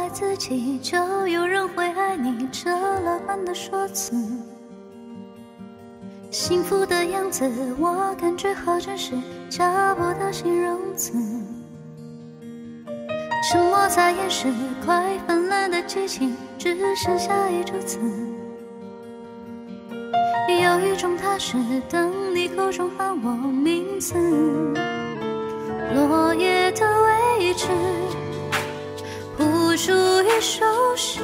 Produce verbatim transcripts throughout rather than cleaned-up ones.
爱自己，就有人会爱你，这乐观的说辞。幸福的样子，我感觉好真实，找不到形容词。沉默在掩饰快泛滥的激情，只剩下一株刺。有一种踏实，等你口中喊我名字。落叶的位置，谱出一首诗，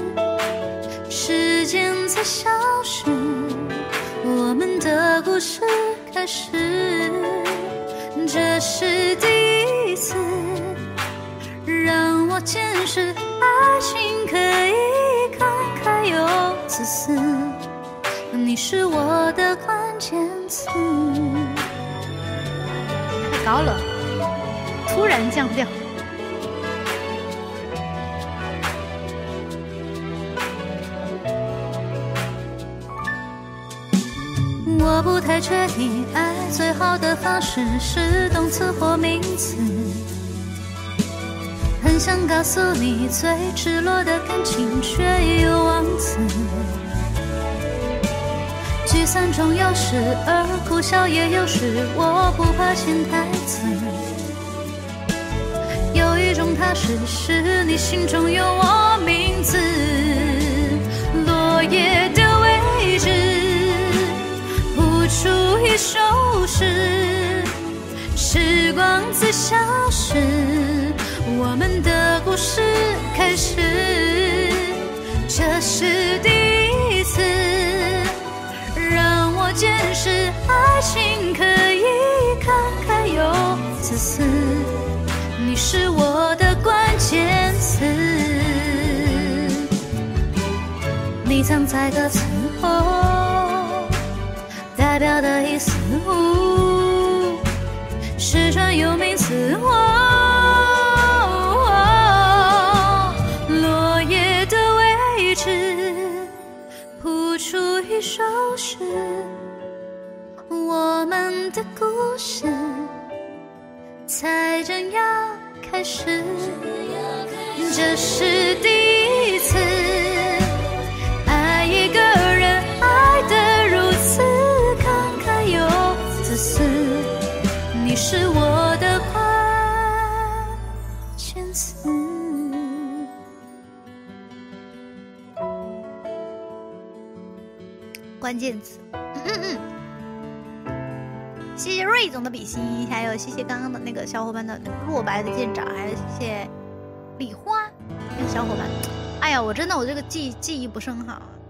时间在消失，我们的故事开始。这是第一次让我见识爱情可以慷慨又自私，你是我的关键词。 太高了，突然降调。 我不太确定爱最好的方式是动词或名词，很想告诉你最赤裸的感情，却又忘词。聚散中有时，而哭笑也有时，我不怕潜台词。有一种踏实，是你心中有我名字。落叶的位置，谱出一首诗，时光在消失，我们的故事开始。这是第一次让我见识爱情可以慷慨又自私，你是我的关键词。你藏在歌词后代表的意思，是专有名词。落叶的位置，谱出一首诗，我们的故事才正要开始。这是第一次爱一个人，爱得如此慷慨又自私，你是我的关键词。 关键词。嗯嗯嗯，谢谢瑞总的比心，还有谢谢刚刚的那个小伙伴的那个落白的舰长，还有谢谢礼花那个小伙伴。哎呀，我真的我这个记记忆不是很好。